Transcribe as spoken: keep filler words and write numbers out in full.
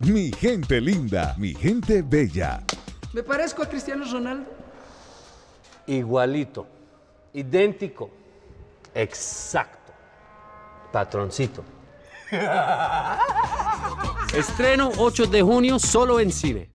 Mi gente linda, mi gente bella. ¿Me parezco a Cristiano Ronaldo? Igualito, idéntico, exacto, patroncito. Estreno ocho de junio solo en cine.